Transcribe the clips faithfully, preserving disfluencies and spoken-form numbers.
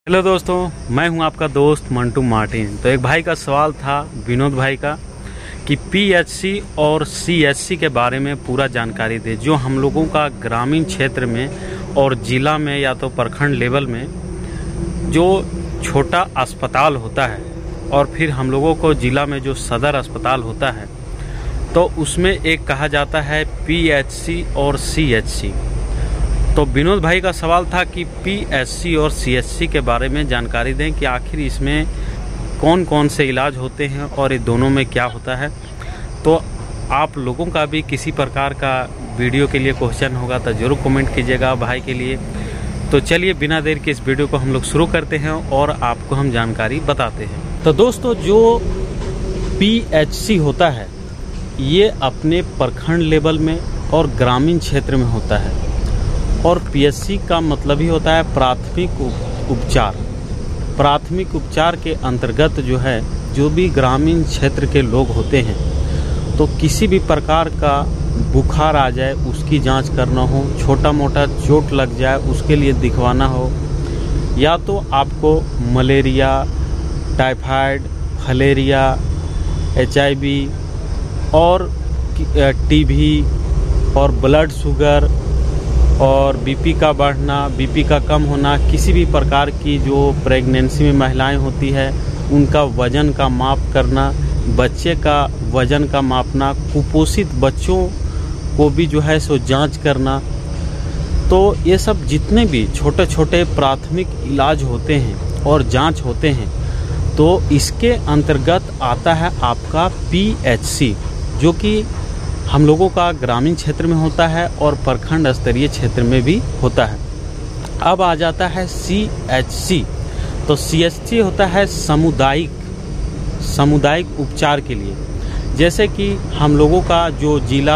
Hello दोस्तों, मैं हूं आपका दोस्त मंटू मार्टिन। तो एक भाई का सवाल था, विनोद भाई का, कि पीएचसी और सीएचसी के बारे में पूरा जानकारी दे, जो हम लोगों का ग्रामीण क्षेत्र में और ज़िला में या तो प्रखंड लेवल में जो छोटा अस्पताल होता है और फिर हम लोगों को ज़िला में जो सदर अस्पताल होता है, तो उसमें एक कहा जाता है पीएचसी और सीएचसी। तो विनोद भाई का सवाल था कि पीएचसी और सीएचसी के बारे में जानकारी दें कि आखिर इसमें कौन कौन से इलाज होते हैं और ये दोनों में क्या होता है। तो आप लोगों का भी किसी प्रकार का वीडियो के लिए क्वेश्चन होगा तो ज़रूर कमेंट कीजिएगा भाई के लिए। तो चलिए बिना देर के इस वीडियो को हम लोग शुरू करते हैं और आपको हम जानकारी बताते हैं। तो दोस्तों, जो पीएचसी होता है ये अपने प्रखंड लेवल में और ग्रामीण क्षेत्र में होता है, और पीएचसी का मतलब ही होता है प्राथमिक उपचार। प्राथमिक उपचार के अंतर्गत जो है, जो भी ग्रामीण क्षेत्र के लोग होते हैं, तो किसी भी प्रकार का बुखार आ जाए उसकी जांच करना हो, छोटा मोटा चोट लग जाए उसके लिए दिखवाना हो, या तो आपको मलेरिया, टाइफाइड, फलेरिया, एचआईवी और टीबी और ब्लड शुगर और बीपी का बढ़ना, बीपी का कम होना, किसी भी प्रकार की जो प्रेगनेंसी में महिलाएं होती है उनका वज़न का माप करना, बच्चे का वज़न का मापना, कुपोषित बच्चों को भी जो है सो जांच करना। तो ये सब जितने भी छोटे छोटे प्राथमिक इलाज होते हैं और जांच होते हैं, तो इसके अंतर्गत आता है आपका पीएचसी, जो कि हम लोगों का ग्रामीण क्षेत्र में होता है और प्रखंड स्तरीय क्षेत्र में भी होता है। अब आ जाता है सीएचसी। तो सीएचसी होता है सामुदायिक सामुदायिक उपचार के लिए। जैसे कि हम लोगों का जो जिला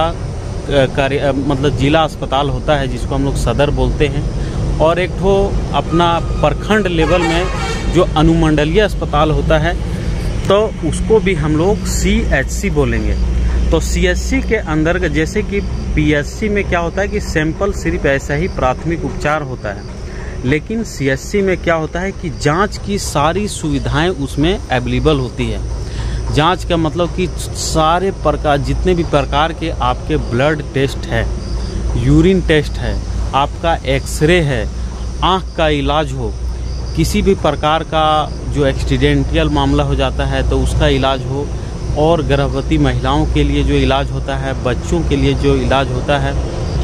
कार्य मतलब जिला अस्पताल होता है, जिसको हम लोग सदर बोलते हैं, और एक ठो अपना प्रखंड लेवल में जो अनुमंडलीय अस्पताल होता है, तो उसको भी हम लोग सीएचसी बोलेंगे। तो सीएचसी के अंदर जैसे कि पीएचसी में क्या होता है कि सैंपल सिर्फ ऐसा ही प्राथमिक उपचार होता है, लेकिन सीएचसी में क्या होता है कि जांच की सारी सुविधाएं उसमें अवेलेबल होती है। जांच का मतलब कि सारे प्रकार, जितने भी प्रकार के आपके ब्लड टेस्ट है, यूरिन टेस्ट है, आपका एक्सरे है, आँख का इलाज हो, किसी भी प्रकार का जो एक्सीडेंटल मामला हो जाता है तो उसका इलाज हो, और गर्भवती महिलाओं के लिए जो इलाज होता है, बच्चों के लिए जो इलाज होता है,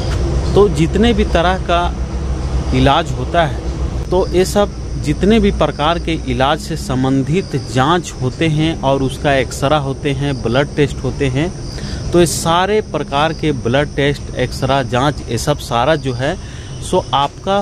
तो जितने भी तरह का इलाज होता है, तो ये सब जितने भी प्रकार के इलाज से संबंधित जांच होते हैं और उसका एक्सरा होते हैं, ब्लड टेस्ट होते हैं, तो ये सारे प्रकार के ब्लड टेस्ट, एक्सरा, जांच, ये सब सारा जो है सो आपका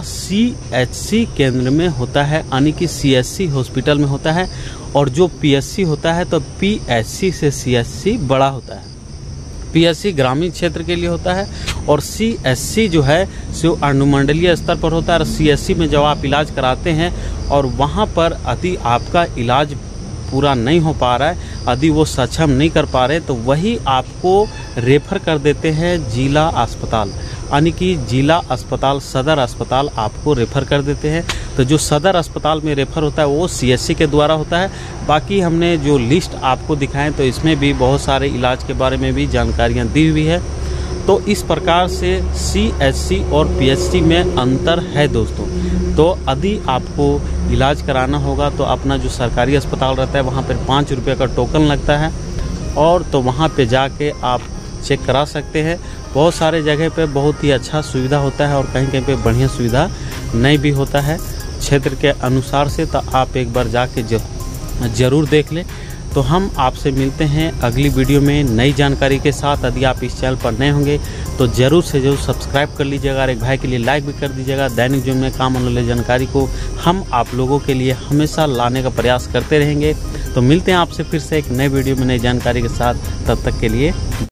सीएचसी केंद्र में होता है, यानी कि सीएचसी हॉस्पिटल में होता है। और जो पीएचसी होता है, तो पीएचसी से सीएचसी बड़ा होता है। पीएचसी ग्रामीण क्षेत्र के लिए होता है और सीएचसी जो है सो अनुमंडलीय स्तर पर होता है। और सीएचसी में जब आप इलाज कराते हैं और वहाँ पर यदि आपका इलाज पूरा नहीं हो पा रहा है, यदि वो सक्षम नहीं कर पा रहे, तो वही आपको रेफर कर देते हैं जिला अस्पताल, यानी कि जिला अस्पताल, सदर अस्पताल आपको रेफ़र कर देते हैं। तो जो सदर अस्पताल में रेफ़र होता है वो सीएचसी के द्वारा होता है। बाकी हमने जो लिस्ट आपको दिखाएं तो इसमें भी बहुत सारे इलाज के बारे में भी जानकारियां दी हुई है। तो इस प्रकार से सीएचसी और पीएचसी में अंतर है दोस्तों। तो यदि आपको इलाज कराना होगा तो अपना जो सरकारी अस्पताल रहता है वहाँ पर पाँच रुपये का टोकन लगता है, और तो वहाँ पर जाके आप चेक करा सकते हैं। बहुत सारे जगह पे बहुत ही अच्छा सुविधा होता है और कहीं कहीं पे बढ़िया सुविधा नहीं भी होता है क्षेत्र के अनुसार से। तो आप एक बार जाके ज़रूर देख लें। तो हम आपसे मिलते हैं अगली वीडियो में नई जानकारी के साथ। यदि आप इस चैनल पर नए होंगे तो ज़रूर से ज़रूर सब्सक्राइब कर लीजिएगा और एक भाई के लिए लाइक भी कर दीजिएगा। दैनिक जीवन में काम आने वाली जानकारी को हम आप लोगों के लिए हमेशा लाने का प्रयास करते रहेंगे। तो मिलते हैं आपसे फिर से एक नए वीडियो में नई जानकारी के साथ। तब तक के लिए